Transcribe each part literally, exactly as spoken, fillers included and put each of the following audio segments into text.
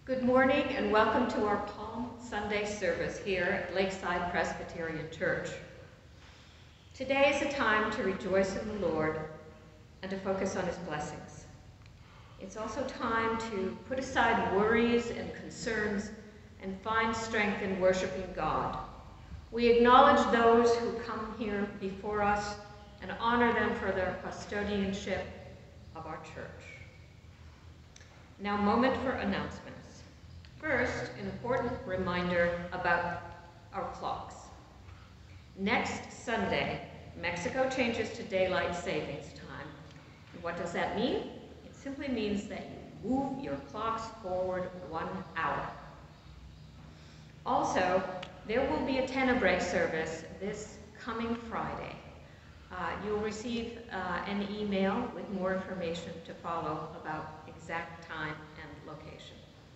Good morning and welcome to our Palm Sunday service here at Lakeside Presbyterian Church. Today is a time to rejoice in the Lord and to focus on his blessings. It's also time to put aside worries and concerns and find strength in worshiping God. We acknowledge those who come here before us and honor them for their custodianship of our church. Now, moment for announcements. First, an important reminder about our clocks. Next Sunday, Mexico changes to daylight savings time. And what does that mean? It simply means that you move your clocks forward one hour. Also, there will be a Tenebrae service this coming Friday. Uh, you'll receive uh, an email with more information to follow about exact time and location.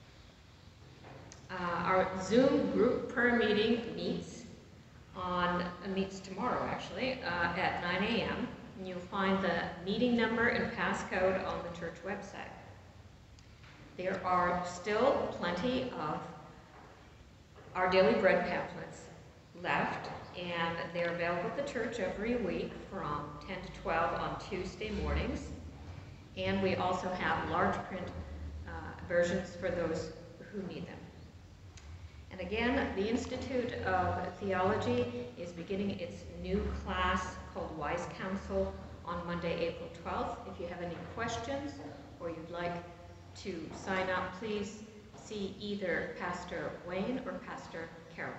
Uh, our Zoom group prayer meeting meets on uh, meets tomorrow actually uh, at nine a m You'll find the meeting number and passcode on the church website. There are still plenty of our daily bread pamphlets left, and they're available at the church every week from ten to twelve on Tuesday mornings. And we also have large print uh, versions for those who need them. And again, the Institute of Theology is beginning its new class called Wise Counsel on Monday, April twelfth. If you have any questions or you'd like to sign up, please see either Pastor Wayne or Pastor Carolyn.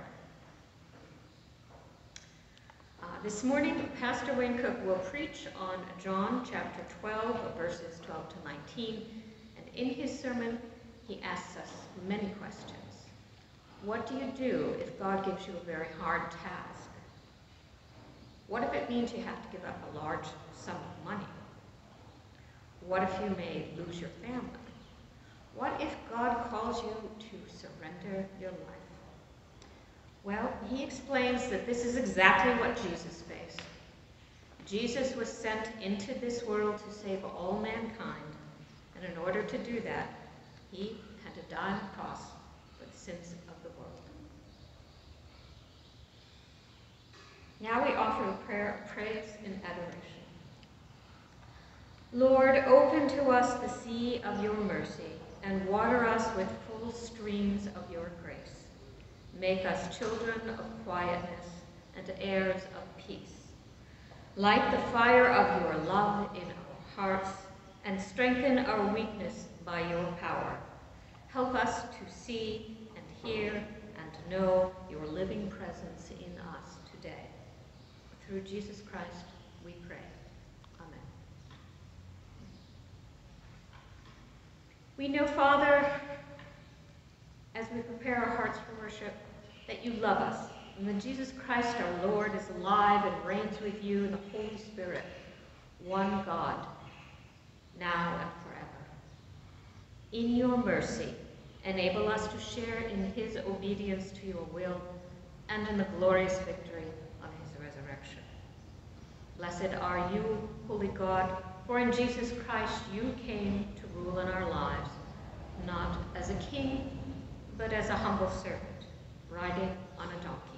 Uh, this morning, Pastor Wayne Cook will preach on John chapter twelve, verses twelve to nineteen, and in his sermon, he asks us many questions. What do you do if God gives you a very hard task? What if it means you have to give up a large sum of money? What if you may lose your family? What if God calls you to surrender your life? Well, he explains that this is exactly what Jesus faced. Jesus was sent into this world to save all mankind, and in order to do that, he had to die on the cross for the sins of the world. Now we offer a prayer of praise and adoration. Lord, open to us the sea of your mercy and water us with full streams of your grace. Make us children of quietness and heirs of peace. Light the fire of your love in our hearts and strengthen our weakness by your power. Help us to see and hear and know your living presence in us today. Through Jesus Christ, we pray. Amen. We know, Father, as we prepare our hearts for worship, that you love us, and that Jesus Christ our Lord is alive and reigns with you in the Holy Spirit, one God, now and forever. In your mercy, enable us to share in his obedience to your will and in the glorious victory of his resurrection. Blessed are you, holy God, for in Jesus Christ you came to rule in our lives, not as a king, but as a humble servant, riding on a donkey.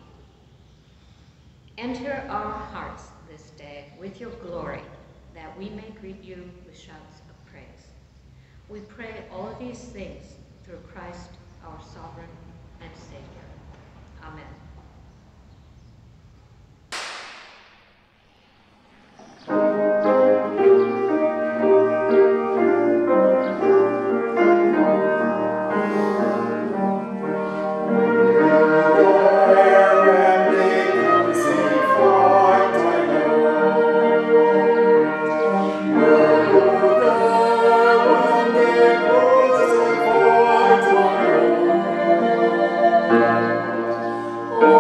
Enter our hearts this day with your glory, that we may greet you with shouts of praise. We pray all of these things through Christ, our sovereign and Savior. Amen. Oh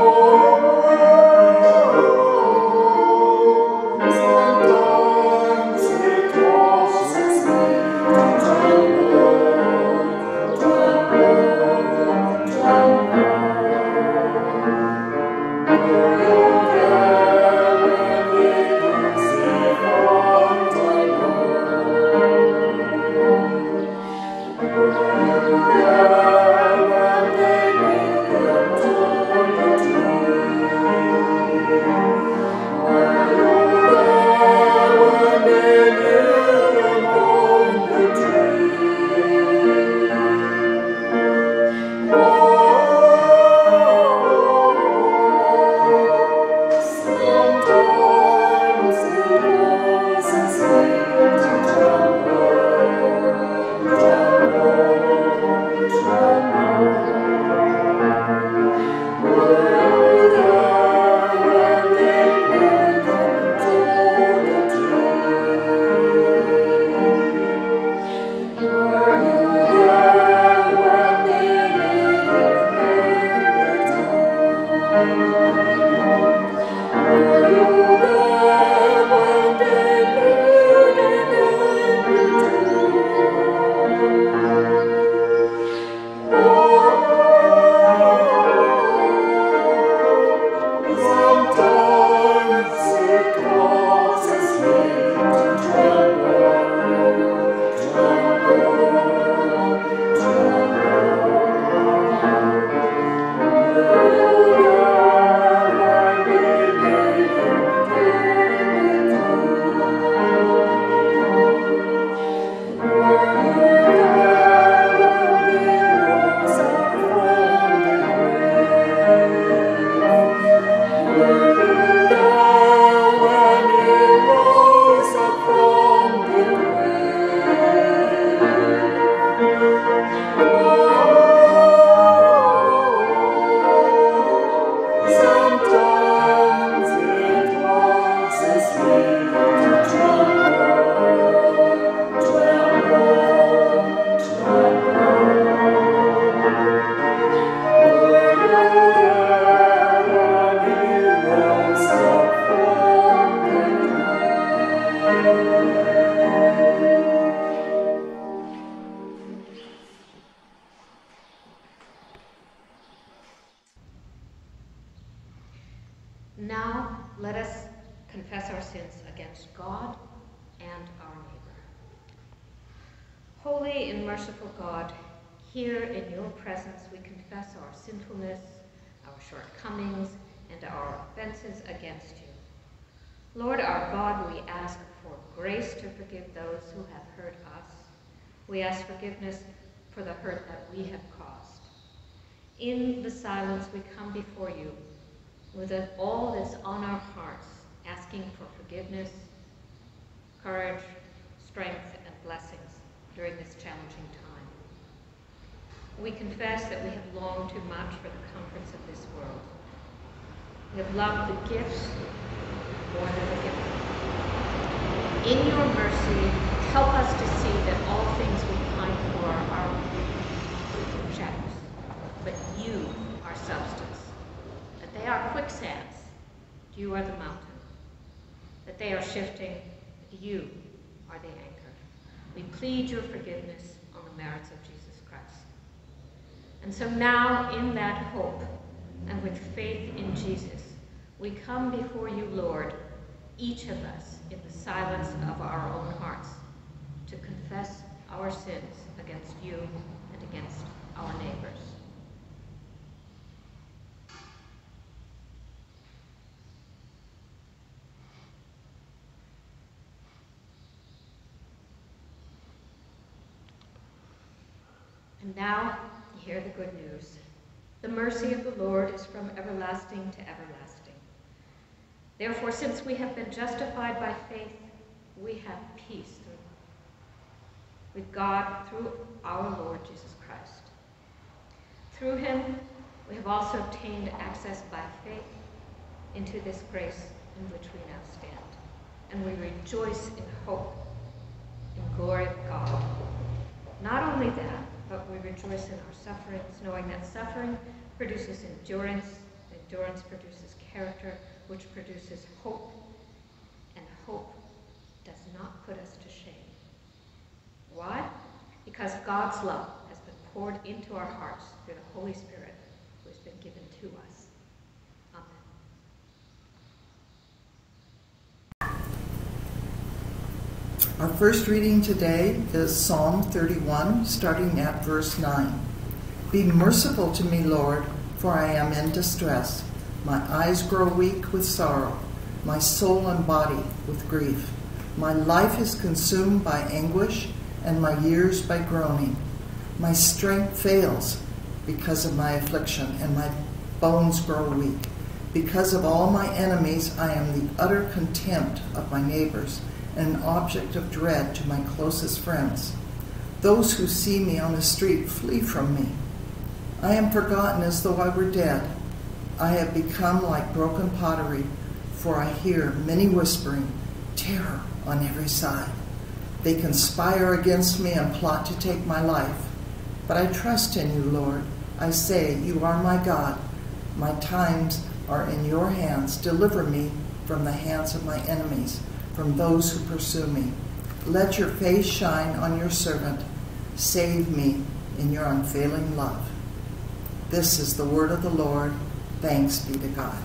let us confess our sins against God and our neighbor. Holy and merciful God, here in your presence we confess our sinfulness, our shortcomings, and our offenses against you. Lord our God, we ask for grace to forgive those who have hurt us. We ask forgiveness for the hurt that we have caused. In the silence, we come before you with all that's on our hearts, asking for forgiveness, courage, strength, and blessings during this challenging time. We confess that we have longed too much for the comforts of this world. We have loved the gifts more than the giver. In your mercy, help us to see that all things we pine for are shadows, but you are substance, that they are quicksands, you are the mountain, that they are shifting, but you are the anchor. We plead your forgiveness on the merits of Jesus Christ. And so now, in that hope and with faith in Jesus, we come before you, Lord, each of us in the silence of our own hearts, to confess our sins against you and against our neighbors. And now, hear the good news. The mercy of the Lord is from everlasting to everlasting. Therefore, since we have been justified by faith, we have peace with God through our Lord Jesus Christ. Through him, we have also obtained access by faith into this grace in which we now stand. And we rejoice in hope, in glory of God. Not only that, but we rejoice in our sufferings, knowing that suffering produces endurance, endurance produces character, which produces hope, and hope does not put us to shame. Why? Because God's love has been poured into our hearts through the Holy Spirit who has been given to us. Amen. Our first reading today is Psalm thirty-one, starting at verse nine. Be merciful to me, Lord, for I am in distress. My eyes grow weak with sorrow, my soul and body with grief. My life is consumed by anguish, and my years by groaning. My strength fails because of my affliction, and my bones grow weak. Because of all my enemies, I am the utter contempt of my neighbors, and an object of dread to my closest friends. Those who see me on the street flee from me. I am forgotten as though I were dead. I have become like broken pottery, for I hear many whispering, terror on every side. They conspire against me and plot to take my life. But I trust in you, Lord. I say, you are my God. My times are in your hands. Deliver me from the hands of my enemies, from those who pursue me. Let your face shine on your servant. Save me in your unfailing love. This is the word of the Lord. Thanks be to God.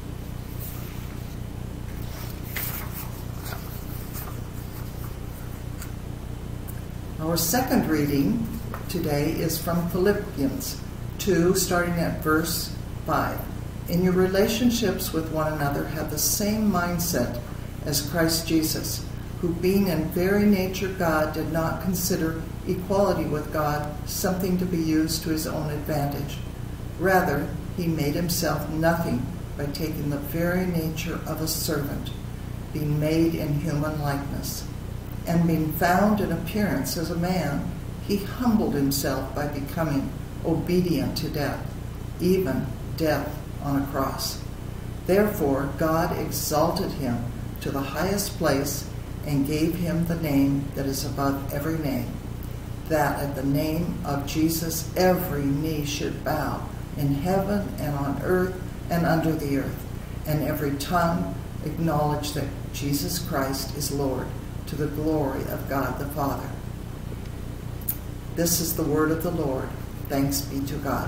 Our second reading today is from Philippians two, starting at verse five. In your relationships with one another, have the same mindset as Christ Jesus, who being in very nature God, did not consider equality with God something to be used to his own advantage. Rather, he made himself nothing by taking the very nature of a servant, being made in human likeness. And being found in appearance as a man, he humbled himself by becoming obedient to death, even death on a cross. Therefore, God exalted him to the highest place and gave him the name that is above every name, that at the name of Jesus every knee should bow, in heaven and on earth and under the earth, and every tongue acknowledge that Jesus Christ is Lord, to the glory of God the Father. This is the word of the Lord. Thanks be to God.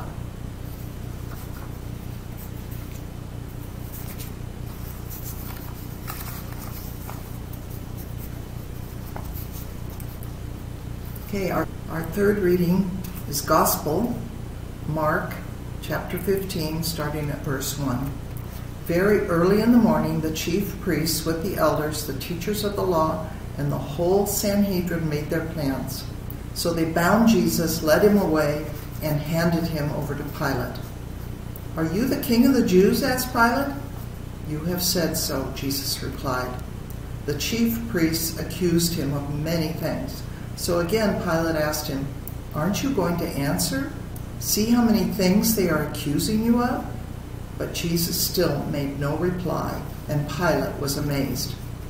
Okay, our, our third reading is Gospel, Mark chapter fifteen, starting at verse one. Very early in the morning, the chief priests with the elders, the teachers of the law, and the whole Sanhedrin made their plans. So they bound Jesus, led him away, and handed him over to Pilate. "Are you the king of the Jews?" asked Pilate. "You have said so," Jesus replied. The chief priests accused him of many things. So again Pilate asked him, "Aren't you going to answer? See how many things they are accusing you of?" But Jesus still made no reply, and Pilate was amazed.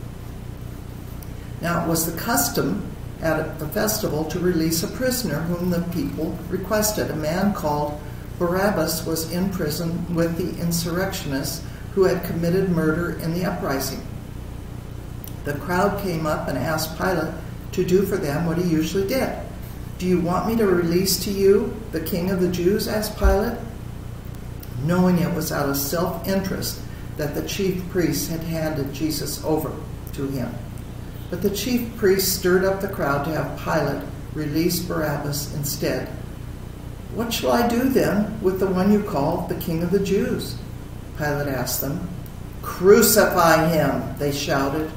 Now it was the custom at the festival to release a prisoner whom the people requested. A man called Barabbas was in prison with the insurrectionists who had committed murder in the uprising. The crowd came up and asked Pilate to do for them what he usually did. "Do you want me to release to you the king of the Jews?" asked Pilate, knowing it was out of self-interest that the chief priests had handed Jesus over to him. But the chief priests stirred up the crowd to have Pilate release Barabbas instead. "What shall I do then with the one you call the king of the Jews?" Pilate asked them. "Crucify him," they shouted.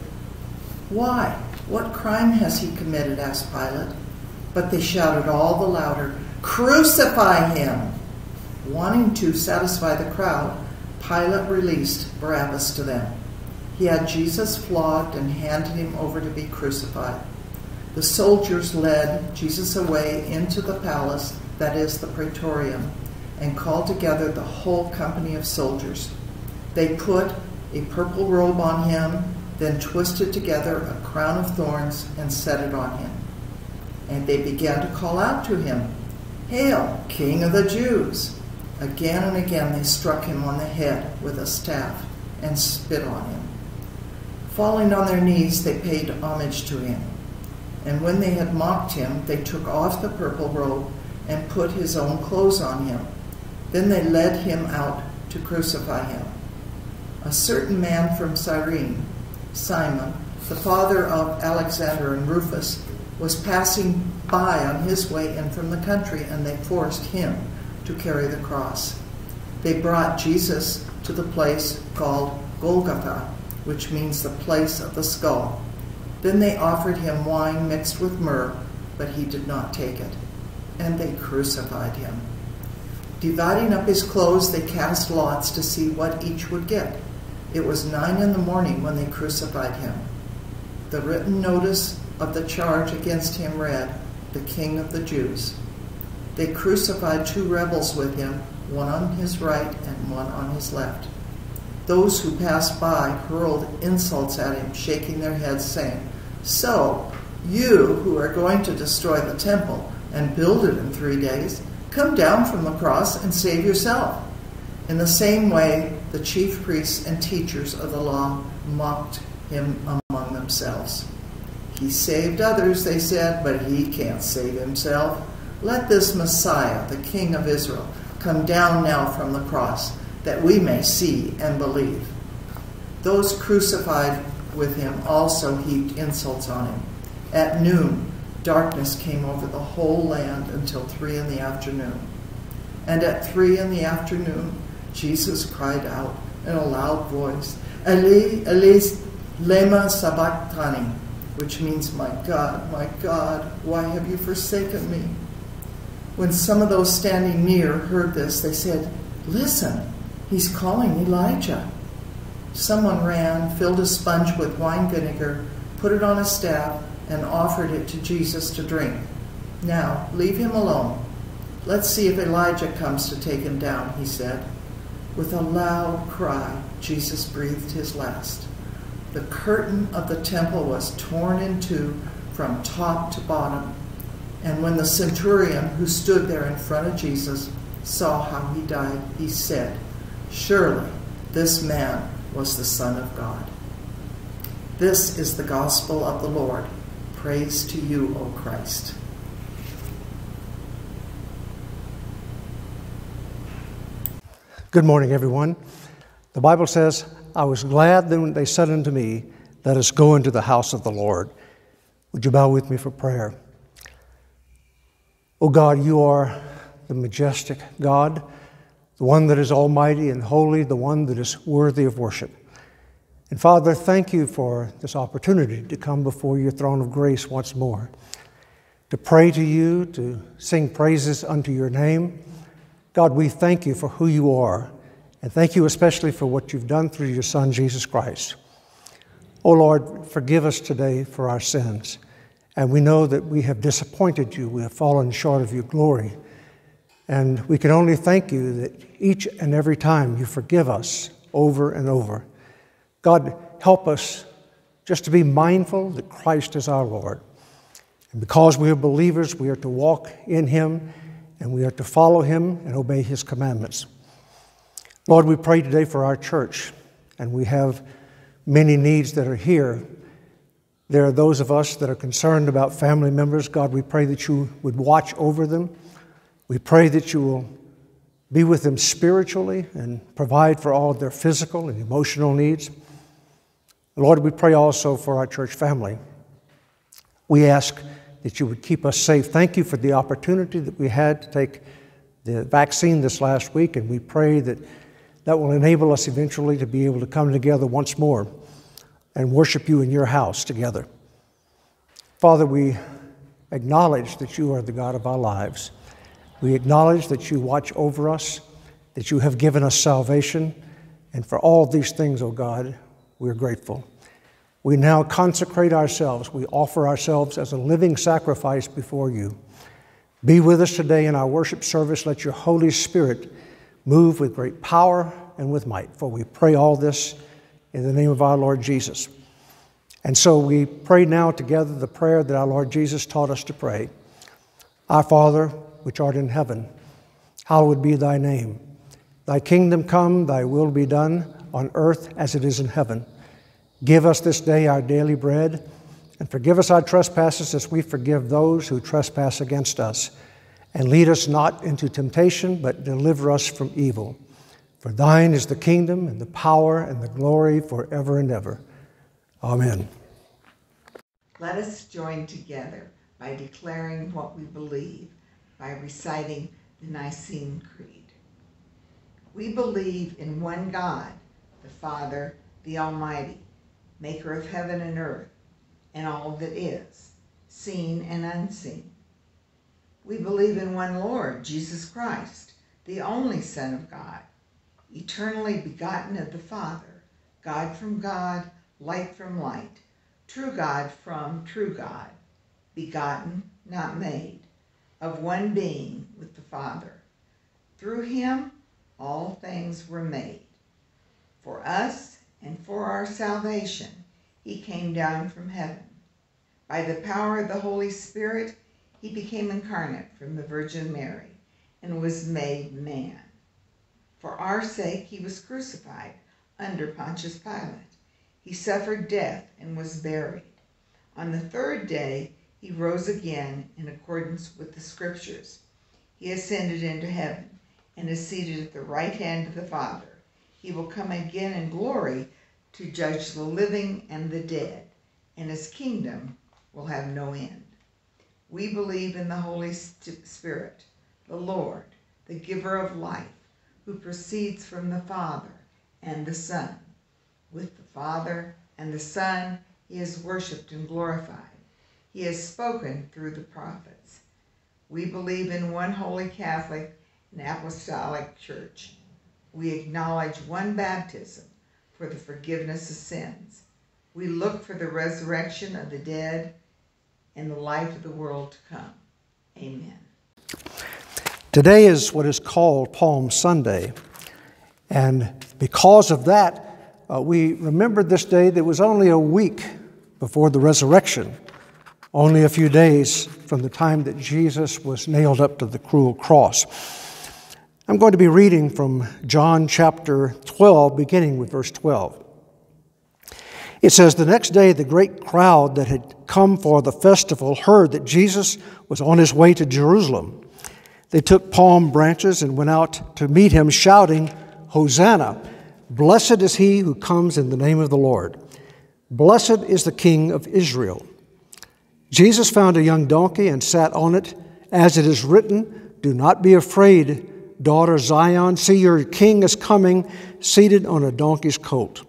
"Why? What crime has he committed?" asked Pilate. But they shouted all the louder, "Crucify him!" Wanting to satisfy the crowd, Pilate released Barabbas to them. He had Jesus flogged and handed him over to be crucified. The soldiers led Jesus away into the palace, that is, the praetorium, and called together the whole company of soldiers. They put a purple robe on him, then twisted together a crown of thorns and set it on him. And they began to call out to him, "Hail, King of the Jews!" Again and again they struck him on the head with a staff and spit on him. Falling on their knees, they paid homage to him. And when they had mocked him, they took off the purple robe and put his own clothes on him. Then they led him out to crucify him. A certain man from Cyrene, Simon, the father of Alexander and Rufus, was passing by on his way in from the country, and they forced him to carry the cross. They brought Jesus to the place called Golgotha, which means the place of the skull. Then they offered him wine mixed with myrrh, but he did not take it, and they crucified him. Dividing up his clothes, they cast lots to see what each would get. It was nine in the morning when they crucified him. The written notice of the charge against him read, "The King of the Jews." They crucified two rebels with him, one on his right and one on his left. Those who passed by hurled insults at him, shaking their heads, saying, "So, you who are going to destroy the temple and build it in three days, come down from the cross and save yourself." In the same way, the chief priests and teachers of the law mocked him among themselves. "He saved others," they said, "but he can't save himself. Let this Messiah, the King of Israel, come down now from the cross, that we may see and believe." Those crucified with him also heaped insults on him. At noon, darkness came over the whole land until three in the afternoon. And at three in the afternoon, Jesus cried out in a loud voice, "Eli, Eli, lema sabachthani," which means, "My God, my God, why have you forsaken me?" When some of those standing near heard this, they said, "Listen, he's calling Elijah." Someone ran, filled a sponge with wine vinegar, put it on a staff, and offered it to Jesus to drink. "Now, leave him alone. Let's see if Elijah comes to take him down," he said. With a loud cry, Jesus breathed his last. The curtain of the temple was torn in two from top to bottom. And when the centurion who stood there in front of Jesus saw how he died, he said, "Surely this man was the Son of God." This is the gospel of the Lord. Praise to you, O Christ. Good morning, everyone. The Bible says, "I was glad when they said unto me, let us go into the house of the Lord." Would you bow with me for prayer? O God, you are the majestic God, the one that is almighty and holy, the one that is worthy of worship. And Father, thank you for this opportunity to come before your throne of grace once more, to pray to you, to sing praises unto your name. God, we thank you for who you are, and thank you especially for what you've done through your Son, Jesus Christ. Oh Lord, forgive us today for our sins. And we know that we have disappointed you. We have fallen short of your glory. And we can only thank you that each and every time you forgive us over and over. God, help us just to be mindful that Christ is our Lord. And because we are believers, we are to walk in him, and we are to follow him and obey his commandments. Lord, we pray today for our church, and we have many needs that are here. There are those of us that are concerned about family members. God, we pray that you would watch over them. We pray that you will be with them spiritually and provide for all of their physical and emotional needs. Lord, we pray also for our church family. We ask that you would keep us safe. Thank you for the opportunity that we had to take the vaccine this last week, and we pray that that will enable us eventually to be able to come together once more and worship you in your house together. Father, we acknowledge that you are the God of our lives. We acknowledge that you watch over us, that you have given us salvation, and for all these things, O God, we're grateful. We now consecrate ourselves. We offer ourselves as a living sacrifice before you. Be with us today in our worship service. Let your Holy Spirit move with great power and with might. For we pray all this in the name of our Lord Jesus. And so we pray now together the prayer that our Lord Jesus taught us to pray. Our Father, which art in heaven, hallowed be thy name. Thy kingdom come, thy will be done on earth as it is in heaven. Give us this day our daily bread, and forgive us our trespasses as we forgive those who trespass against us. And lead us not into temptation, but deliver us from evil. For thine is the kingdom and the power and the glory forever and ever. Amen. Let us join together by declaring what we believe by reciting the Nicene Creed. We believe in one God, the Father, the Almighty, maker of heaven and earth, and all that is, seen and unseen. We believe in one Lord, Jesus Christ, the only Son of God, eternally begotten of the Father, God from God, light from light, true God from true God, begotten, not made, of one being with the Father. Through him all things were made. For us and for our salvation, he came down from heaven. By the power of the Holy Spirit, he became incarnate from the Virgin Mary and was made man. For our sake, he was crucified under Pontius Pilate. He suffered death and was buried. On the third day, he rose again in accordance with the Scriptures. He ascended into heaven and is seated at the right hand of the Father. He will come again in glory to judge the living and the dead, and his kingdom will have no end. We believe in the Holy Spirit, the Lord, the giver of life, who proceeds from the Father and the Son. With the Father and the Son, he is worshipped and glorified. He has spoken through the prophets. We believe in one holy Catholic and Apostolic Church. We acknowledge one baptism for the forgiveness of sins. We look for the resurrection of the dead and the life of the world to come. Amen. Today is what is called Palm Sunday. And because of that, uh, we remember this day that was only a week before the resurrection, only a few days from the time that Jesus was nailed up to the cruel cross. I'm going to be reading from John chapter twelve, beginning with verse twelve. It says, "The next day the great crowd that had come for the festival heard that Jesus was on his way to Jerusalem. They took palm branches and went out to meet him, shouting, 'Hosanna! Blessed is he who comes in the name of the Lord. Blessed is the King of Israel.' Jesus found a young donkey and sat on it, as it is written, do not be afraid, daughter Zion. See, your king is coming, seated on a donkey's colt.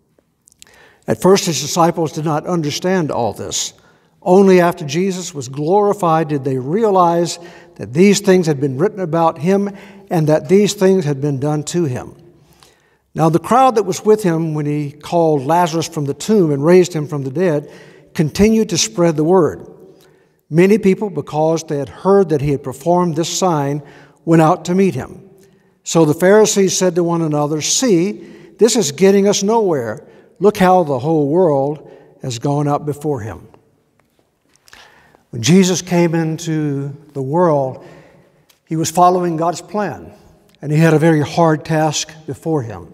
At first, his disciples did not understand all this. Only after Jesus was glorified did they realize that these things had been written about him and that these things had been done to him. Now, the crowd that was with him when he called Lazarus from the tomb and raised him from the dead continued to spread the word. Many people, because they had heard that he had performed this sign, went out to meet him. So the Pharisees said to one another, "See, this is getting us nowhere. Look how the whole world has gone out before him." When Jesus came into the world, he was following God's plan, and he had a very hard task before him.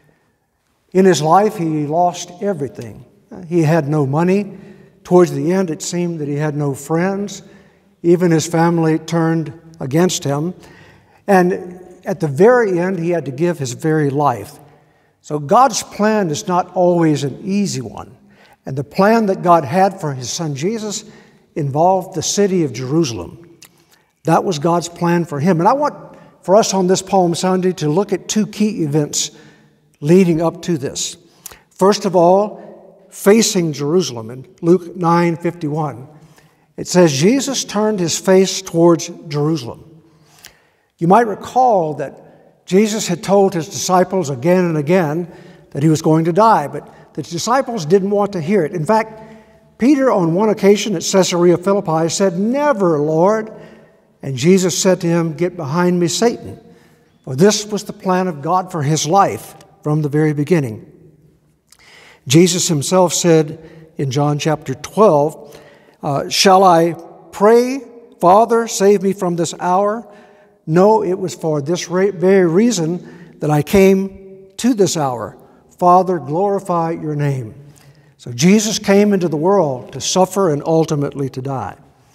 In his life, he lost everything. He had no money. Towards the end, it seemed that he had no friends. Even his family turned against him. And at the very end, he had to give his very life. So God's plan is not always an easy one. And the plan that God had for his son Jesus involved the city of Jerusalem. That was God's plan for him. And I want for us on this Palm Sunday to look at two key events leading up to this. First of all, facing Jerusalem. In Luke nine fifty-one, it says, Jesus turned his face towards Jerusalem. You might recall that Jesus had told his disciples again and again that he was going to die, but the disciples didn't want to hear it. In fact, Peter on one occasion at Caesarea Philippi said, "Never, Lord." And Jesus said to him, "Get behind me, Satan." For this was the plan of God for his life from the very beginning. Jesus himself said in John chapter twelve, uh, "Shall I pray, Father, save me from this hour? No, it was for this very reason that I came to this hour. Father, glorify your name." So Jesus came into the world to suffer and ultimately to die.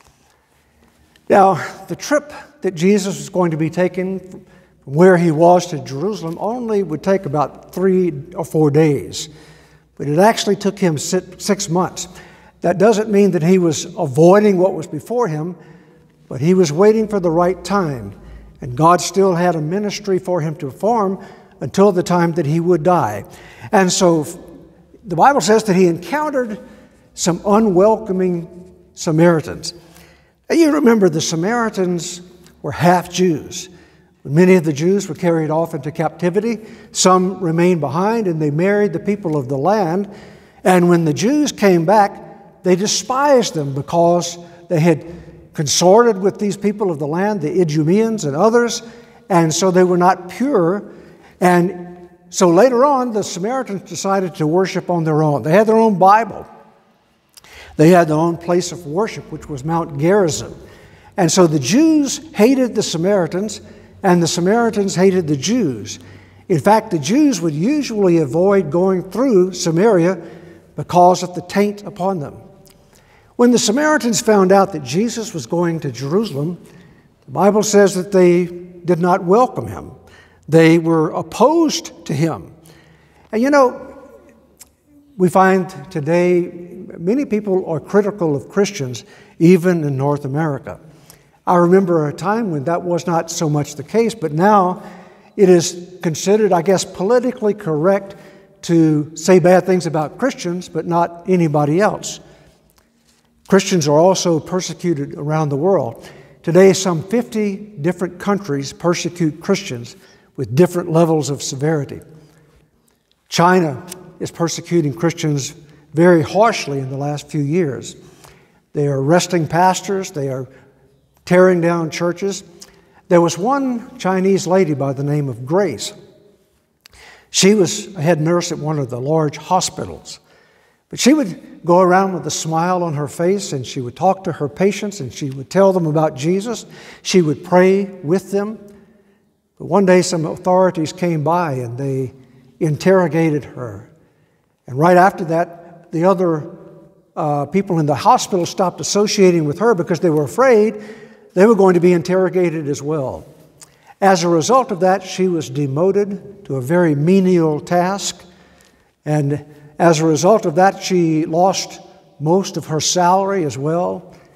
Now, the trip that Jesus was going to be taking from where he was to Jerusalem only would take about three or four days. But it actually took him six months. That doesn't mean that he was avoiding what was before him, but he was waiting for the right time. And God still had a ministry for him to perform until the time that he would die. And so the Bible says that he encountered some unwelcoming Samaritans. And you remember the Samaritans were half Jews. Many of the Jews were carried off into captivity. Some remained behind and they married the people of the land. And when the Jews came back, they despised them because they had consorted with these people of the land, the Idumeans and others, and so they were not pure. And so later on, the Samaritans decided to worship on their own. They had their own Bible. They had their own place of worship, which was Mount Gerizim. And so the Jews hated the Samaritans, and the Samaritans hated the Jews. In fact, the Jews would usually avoid going through Samaria because of the taint upon them. When the Samaritans found out that Jesus was going to Jerusalem, the Bible says that they did not welcome him. They were opposed to him. And you know, we find today many people are critical of Christians, even in North America. I remember a time when that was not so much the case, but now it is considered, I guess, politically correct to say bad things about Christians, but not anybody else. Christians are also persecuted around the world. Today, some fifty different countries persecute Christians with different levels of severity. China is persecuting Christians very harshly in the last few years. They are arresting pastors. They are tearing down churches. There was one Chinese lady by the name of Grace. She was a head nurse at one of the large hospitals. But she would go around with a smile on her face, and she would talk to her patients, and she would tell them about Jesus. She would pray with them. But one day some authorities came by, and they interrogated her. And right after that, the other uh, people in the hospital stopped associating with her because they were afraid they were going to be interrogated as well. As a result of that, she was demoted to a very menial task. And as a result of that, she lost most of her salary as well.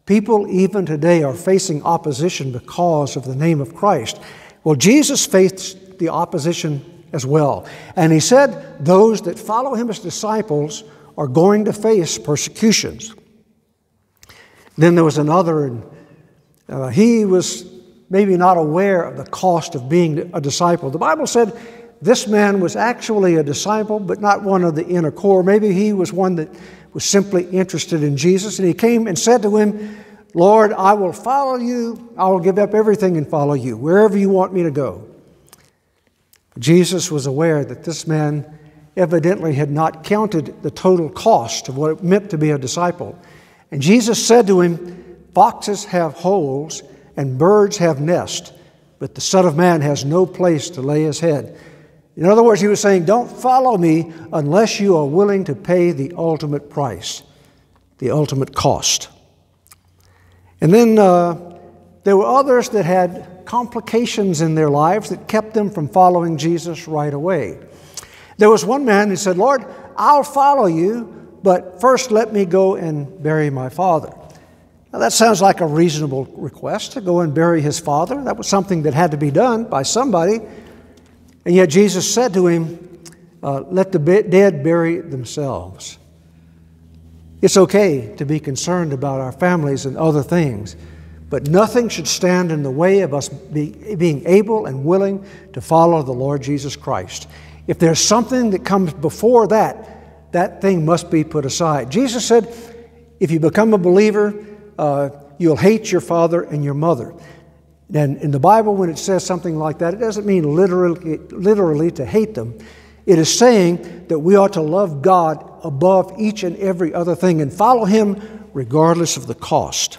People even today are facing opposition because of the name of Christ. Well, Jesus faced the opposition as well. And he said those that follow him as disciples are going to face persecutions. Then there was another, and uh, he was maybe not aware of the cost of being a disciple. The Bible said this man was actually a disciple, but not one of the inner core. Maybe he was one that was simply interested in Jesus. And he came and said to him, Lord, I will follow you. I will give up everything and follow you, wherever you want me to go. Jesus was aware that this man evidently had not counted the total cost of what it meant to be a disciple. And Jesus said to him, foxes have holes and birds have nests, but the Son of Man has no place to lay his head. In other words, he was saying, don't follow me unless you are willing to pay the ultimate price, the ultimate cost. And then uh, there were others that had complications in their lives that kept them from following Jesus right away. There was one man who said, Lord, I'll follow you, but first let me go and bury my father. Now that sounds like a reasonable request, to go and bury his father. That was something that had to be done by somebody. And yet Jesus said to him, uh, let the dead bury themselves. It's okay to be concerned about our families and other things, but nothing should stand in the way of us be, being able and willing to follow the Lord Jesus Christ. If there's something that comes before that, that thing must be put aside. Jesus said, if you become a believer, uh, you'll hate your father and your mother. And in the Bible, when it says something like that, it doesn't mean literally, literally to hate them. It is saying that we ought to love God above each and every other thing and follow him regardless of the cost.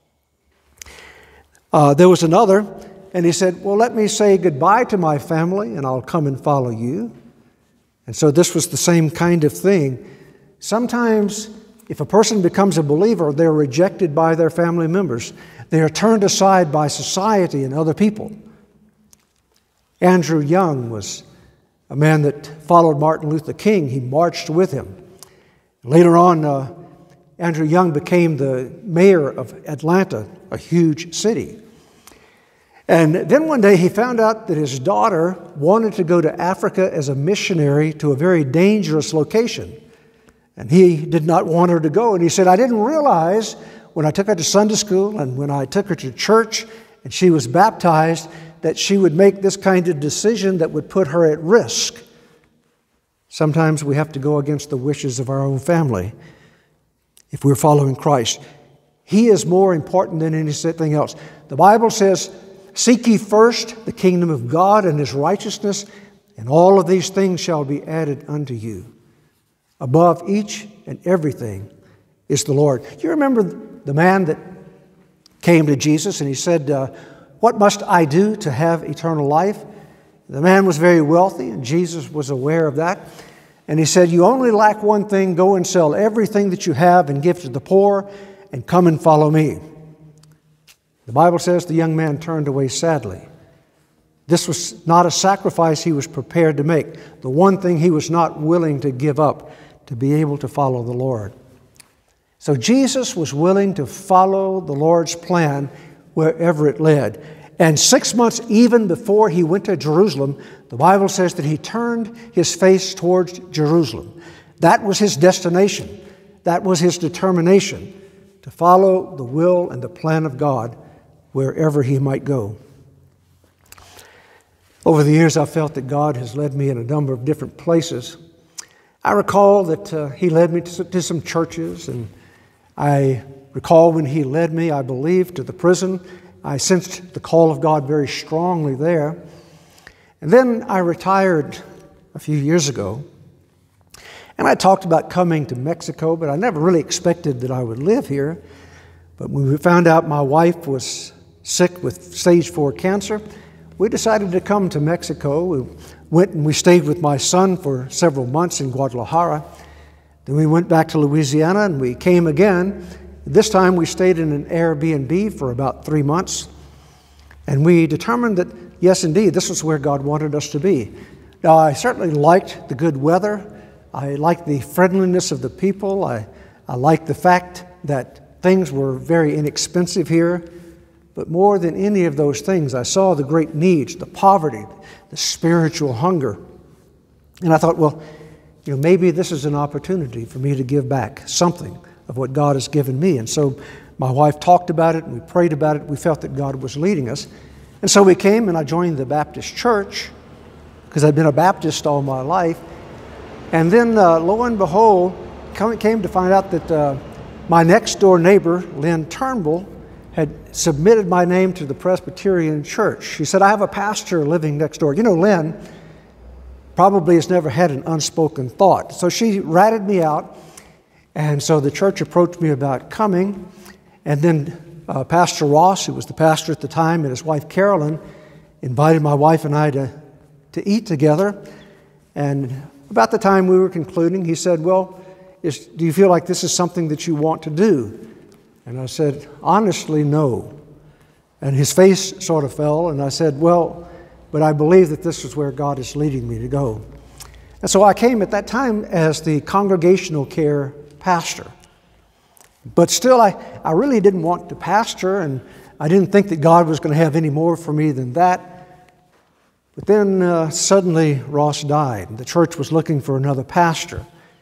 Uh, there was another, and he said, well, let me say goodbye to my family and I'll come and follow you. And so this was the same kind of thing. Sometimes if a person becomes a believer, they're rejected by their family members. They are turned aside by society and other people. Andrew Young was a man that followed Martin Luther King. He marched with him. Later on, uh, Andrew Young became the mayor of Atlanta, a huge city. And then one day he found out that his daughter wanted to go to Africa as a missionary to a very dangerous location. And he did not want her to go. And he said, I didn't realize when I took her to Sunday school and when I took her to church and she was baptized that she would make this kind of decision that would put her at risk. Sometimes we have to go against the wishes of our own family if we're following Christ. He is more important than anything else. The Bible says, seek ye first the kingdom of God and his righteousness, and all of these things shall be added unto you. Above each and everything is the Lord. You remember the man that came to Jesus and he said, uh, what must I do to have eternal life? The man was very wealthy and Jesus was aware of that. And he said, you only lack one thing. Go and sell everything that you have and give to the poor and come and follow me. The Bible says the young man turned away sadly. This was not a sacrifice he was prepared to make. The one thing he was not willing to give up to be able to follow the Lord. So Jesus was willing to follow the Lord's plan wherever it led. And six months even before he went to Jerusalem, the Bible says that he turned his face towards Jerusalem. That was his destination. That was his determination to follow the will and the plan of God wherever he might go. Over the years, I've felt that God has led me in a number of different places. I recall that uh, he led me to, to some churches, and I recall when he led me, I believe, to the prison. I sensed the call of God very strongly there. And then I retired a few years ago, and I talked about coming to Mexico, but I never really expected that I would live here. But when we found out my wife was sick with stage four cancer, we decided to come to Mexico. We went and we stayed with my son for several months in Guadalajara. Then we went back to Louisiana and we came again. This time we stayed in an Airbnb for about three months. And we determined that, yes, indeed, this was where God wanted us to be. Now, I certainly liked the good weather. I liked the friendliness of the people. I, I liked the fact that things were very inexpensive here. But more than any of those things, I saw the great needs, the poverty, the spiritual hunger. And I thought, well, you know, maybe this is an opportunity for me to give back something of what God has given me. And so my wife talked about it, and we prayed about it. We felt that God was leading us. And so we came, and I joined the Baptist church because I'd been a Baptist all my life. And then, uh, lo and behold, come, came to find out that uh, my next-door neighbor, Lynn Turnbull, had submitted my name to the Presbyterian Church. She said, I have a pastor living next door. You know, Lynn probably has never had an unspoken thought. So she ratted me out, and so the church approached me about coming, and then uh, Pastor Ross, who was the pastor at the time, and his wife Carolyn, invited my wife and I to, to eat together. And about the time we were concluding, he said, well, is, do you feel like this is something that you want to do? And I said, honestly, no. And his face sort of fell, and I said, well, but I believe that this is where God is leading me to go. And so I came at that time as the congregational care pastor. But still, I, I really didn't want to pastor, and I didn't think that God was going to have any more for me than that. But then uh, suddenly Ross died, and the church was looking for another pastor.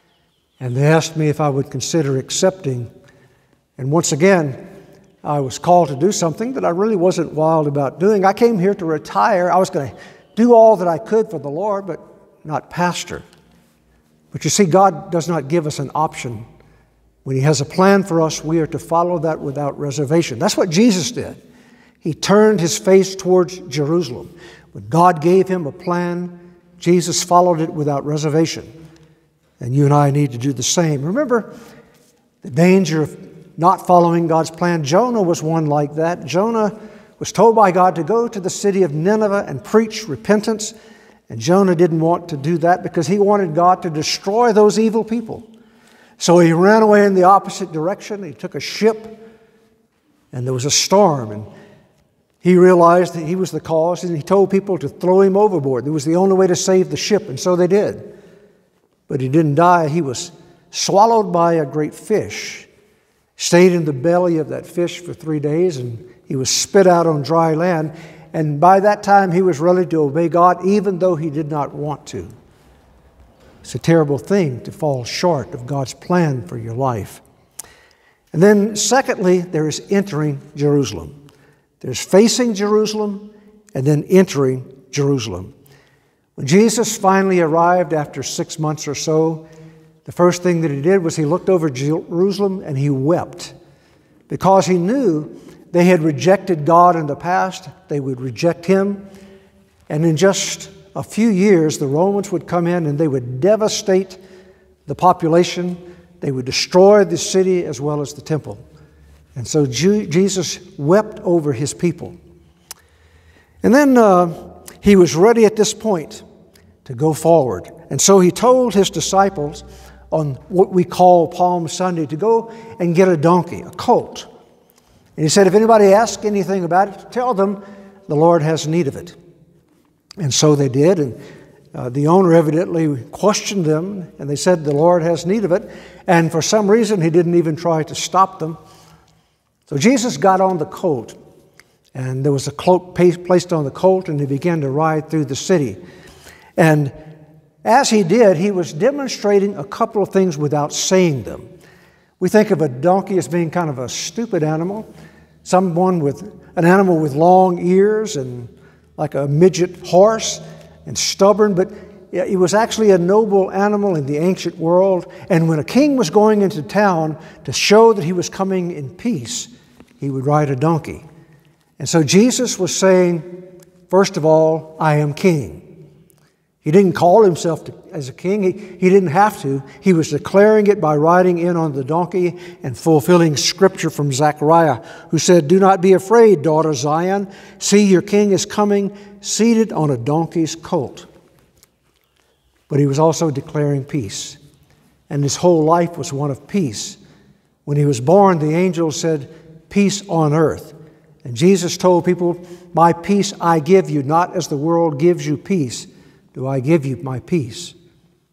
And they asked me if I would consider accepting. And once again, I was called to do something that I really wasn't wild about doing. I came here to retire. I was going to do all that I could for the Lord, but not pastor. But you see, God does not give us an option. When He has a plan for us, we are to follow that without reservation. That's what Jesus did. He turned His face towards Jerusalem. When God gave Him a plan, Jesus followed it without reservation. And you and I need to do the same. Remember the danger of not following God's plan. Jonah was one like that. Jonah was told by God to go to the city of Nineveh and preach repentance. And Jonah didn't want to do that because he wanted God to destroy those evil people. So he ran away in the opposite direction. He took a ship, and there was a storm. And he realized that he was the cause, and he told people to throw him overboard. It was the only way to save the ship, and so they did. But he didn't die. He was swallowed by a great fish. Stayed in the belly of that fish for three days, and he was spit out on dry land. And by that time, he was ready to obey God, even though he did not want to. It's a terrible thing to fall short of God's plan for your life. And then, secondly, there is entering Jerusalem. There's facing Jerusalem and then entering Jerusalem. When Jesus finally arrived after six months or so, the first thing that he did was he looked over Jerusalem and he wept because he knew they had rejected God in the past. They would reject him. And in just a few years, the Romans would come in and they would devastate the population. They would destroy the city as well as the temple. And so Jesus wept over his people. And then uh, he was ready at this point to go forward. And so he told his disciples on what we call Palm Sunday to go and get a donkey, a colt. And he said, if anybody asks anything about it, tell them the Lord has need of it. And so they did, and uh, the owner evidently questioned them, and they said the Lord has need of it. And for some reason, he didn't even try to stop them. So Jesus got on the colt, and there was a cloak placed on the colt, and he began to ride through the city. And as he did, he was demonstrating a couple of things without saying them. We think of a donkey as being kind of a stupid animal, someone with an animal with long ears and like a midget horse and stubborn, but it was actually a noble animal in the ancient world. And when a king was going into town to show that he was coming in peace, he would ride a donkey. And so Jesus was saying, first of all, I am king. He didn't call himself to, as a king. He, he didn't have to. He was declaring it by riding in on the donkey and fulfilling scripture from Zechariah, who said, do not be afraid, daughter Zion. See, your king is coming, seated on a donkey's colt. But he was also declaring peace. And his whole life was one of peace. When he was born, the angel said, peace on earth. And Jesus told people, my peace I give you, not as the world gives you peace. Do I give you my peace?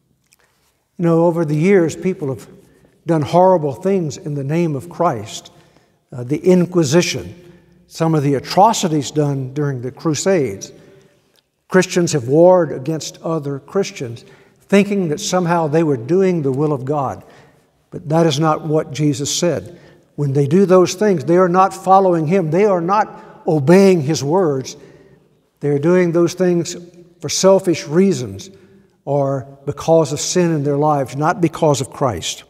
You know, over the years, people have done horrible things in the name of Christ. uh, the Inquisition, some of the atrocities done during the Crusades. Christians have warred against other Christians, thinking that somehow they were doing the will of God. But that is not what Jesus said. When they do those things, they are not following Him. They are not obeying His words. They are doing those things for selfish reasons or because of sin in their lives, not because of Christ.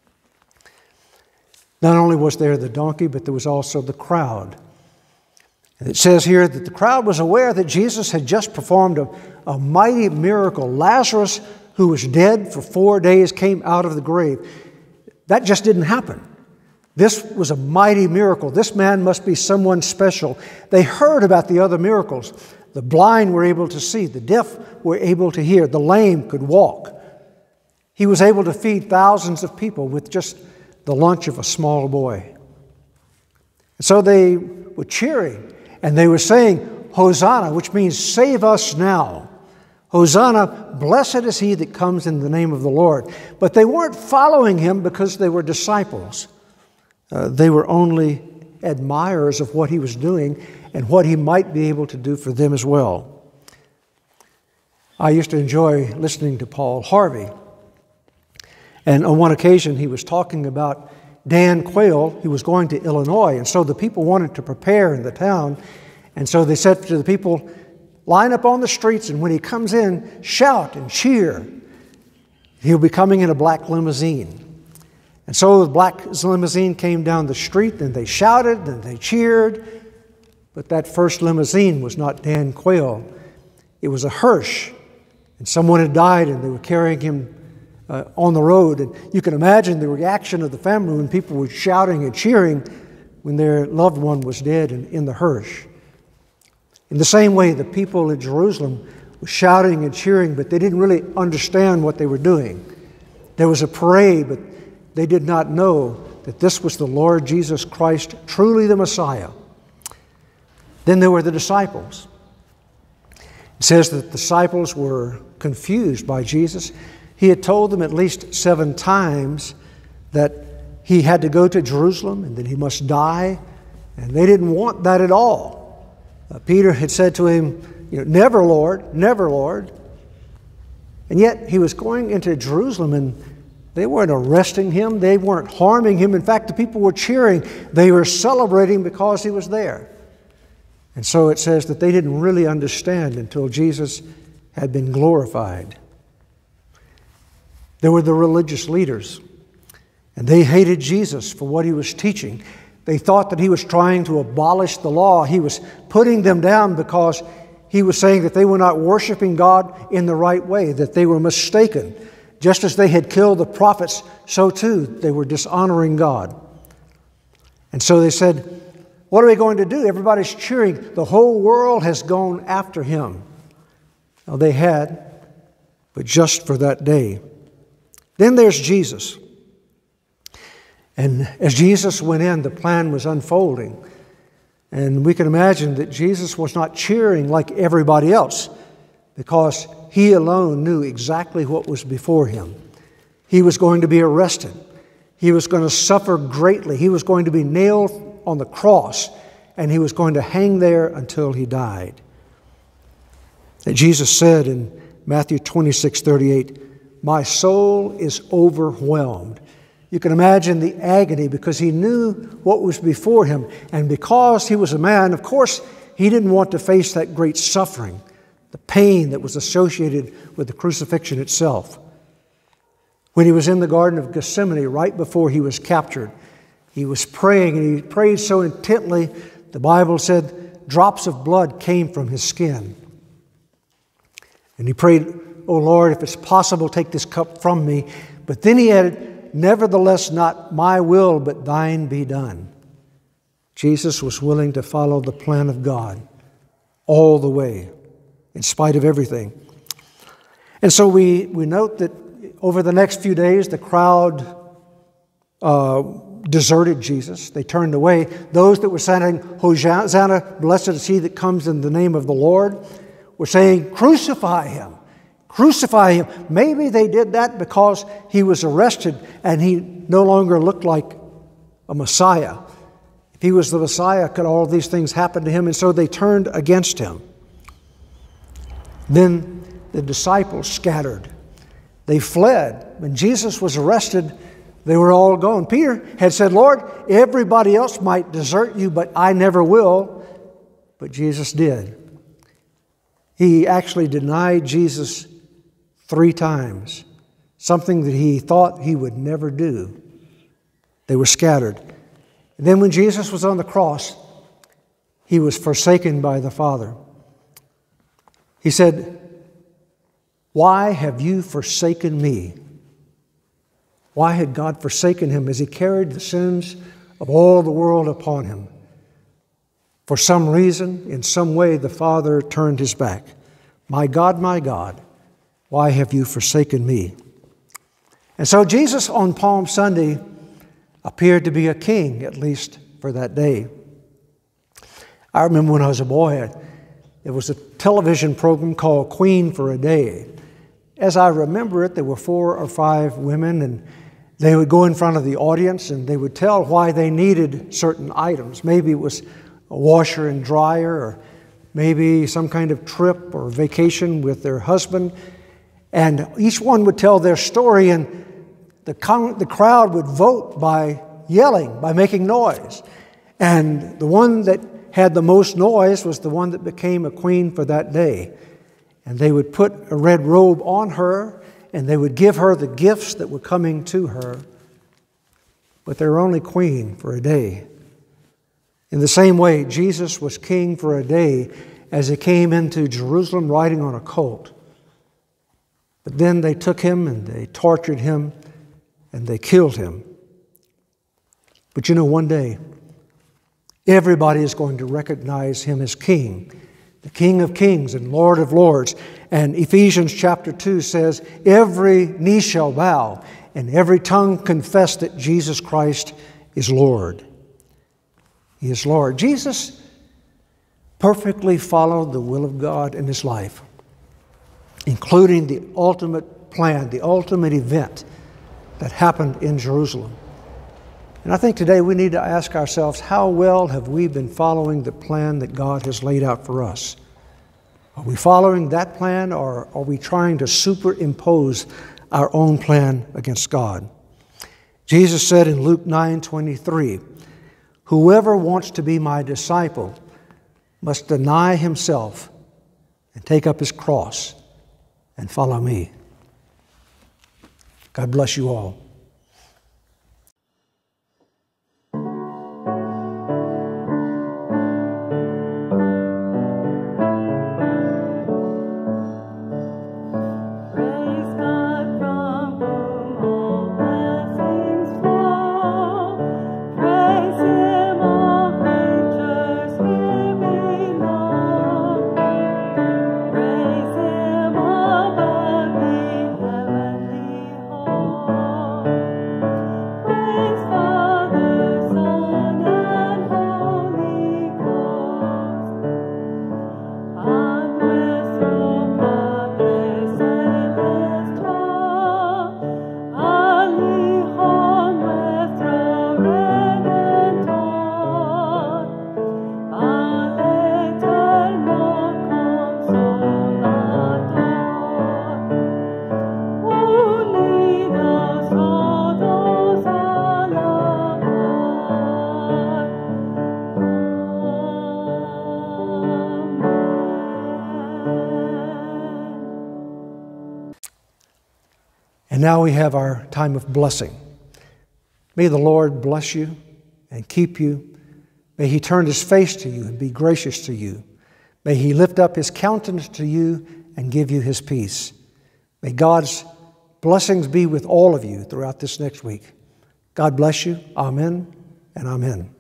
Not only was there the donkey, but there was also the crowd. And it says here that the crowd was aware that Jesus had just performed a, a mighty miracle. Lazarus, who was dead for four days, came out of the grave. That just didn't happen. This was a mighty miracle. This man must be someone special. They heard about the other miracles. The blind were able to see. The deaf were able to hear. The lame could walk. He was able to feed thousands of people with just the lunch of a small boy. And so they were cheering, and they were saying, Hosanna, which means save us now. Hosanna, blessed is he that comes in the name of the Lord. But they weren't following him because they were disciples. Uh, they were only admirers of what he was doing and what he might be able to do for them as well. I used to enjoy listening to Paul Harvey. And on one occasion, he was talking about Dan Quayle. He was going to Illinois, and so the people wanted to prepare in the town. And so they said to the people, line up on the streets, and when he comes in, shout and cheer. He'll be coming in a black limousine. And so the black limousine came down the street, and they shouted, and they cheered. But that first limousine was not Dan Quayle. It was a hearse, and someone had died, and they were carrying him uh, on the road. And you can imagine the reaction of the family when people were shouting and cheering when their loved one was dead and in the hearse. In the same way, the people in Jerusalem were shouting and cheering, but they didn't really understand what they were doing. There was a parade, but they did not know that this was the Lord Jesus Christ, truly the Messiah. Then there were the disciples. It says that the disciples were confused by Jesus. He had told them at least seven times that he had to go to Jerusalem and that he must die, and they didn't want that at all. Uh, Peter had said to him, you know, never, Lord, never, Lord. And yet he was going into Jerusalem, and they weren't arresting him. They weren't harming him. In fact, the people were cheering. They were celebrating because he was there. And so it says that they didn't really understand until Jesus had been glorified. There were the religious leaders, and they hated Jesus for what he was teaching. They thought that he was trying to abolish the law. He was putting them down because he was saying that they were not worshiping God in the right way, that they were mistaken. Just as they had killed the prophets, so too they were dishonoring God. And so they said, what are we going to do? Everybody's cheering. The whole world has gone after him. Now they had, but just for that day. Then there's Jesus. And as Jesus went in, the plan was unfolding. And we can imagine that Jesus was not cheering like everybody else because he alone knew exactly what was before him. He was going to be arrested. He was going to suffer greatly. He was going to be nailed on the cross, and he was going to hang there until he died. And Jesus said in Matthew twenty-six thirty-eight, my soul is overwhelmed. You can imagine the agony because he knew what was before him. And because he was a man, of course, he didn't want to face that great suffering, the pain that was associated with the crucifixion itself. When he was in the Garden of Gethsemane, right before he was captured, he was praying, and he prayed so intently, the Bible said drops of blood came from his skin. And he prayed, oh Lord, if it's possible, take this cup from me. But then he added, nevertheless, not my will, but thine be done. Jesus was willing to follow the plan of God all the way, in spite of everything. And so we, we note that over the next few days, the crowd uh, deserted Jesus. They turned away. Those that were saying, Hosanna, blessed is he that comes in the name of the Lord, were saying, crucify him. Crucify him. Maybe they did that because he was arrested and he no longer looked like a Messiah. If he was the Messiah, could all these things happen to him? And so they turned against him. Then the disciples scattered. They fled. When Jesus was arrested, they were all gone. Peter had said, Lord, everybody else might desert you, but I never will. But Jesus did. He actually denied Jesus three times, something that he thought he would never do. They were scattered. And then when Jesus was on the cross, he was forsaken by the Father. He said, why have you forsaken me? Why had God forsaken him as he carried the sins of all the world upon him? For some reason, in some way, the Father turned his back. My God, my God, why have you forsaken me? And so Jesus on Palm Sunday appeared to be a king, at least for that day. I remember when I was a boy, there was a television program called Queen for a Day. As I remember it, there were four or five women, and they would go in front of the audience and they would tell why they needed certain items. Maybe it was a washer and dryer, or maybe some kind of trip or vacation with their husband. And each one would tell their story, and the, con- the crowd would vote by yelling, by making noise. And the one that had the most noise was the one that became a queen for that day. And they would put a red robe on her, and they would give her the gifts that were coming to her. But they were only queen for a day. In the same way, Jesus was king for a day as he came into Jerusalem riding on a colt. But then they took him and they tortured him and they killed him. But you know, one day, everybody is going to recognize him as king, the King of Kings and Lord of Lords. And Ephesians chapter two says, every knee shall bow and every tongue confess that Jesus Christ is Lord. He is Lord. Jesus perfectly followed the will of God in his life, including the ultimate plan, the ultimate event that happened in Jerusalem. And I think today we need to ask ourselves, how well have we been following the plan that God has laid out for us? Are we following that plan, or are we trying to superimpose our own plan against God? Jesus said in Luke nine twenty-three, whoever wants to be my disciple must deny himself and take up his cross and follow me. God bless you all. And now we have our time of blessing. May the Lord bless you and keep you. May he turn his face to you and be gracious to you. May he lift up his countenance to you and give you his peace. May God's blessings be with all of you throughout this next week. God bless you. Amen and amen.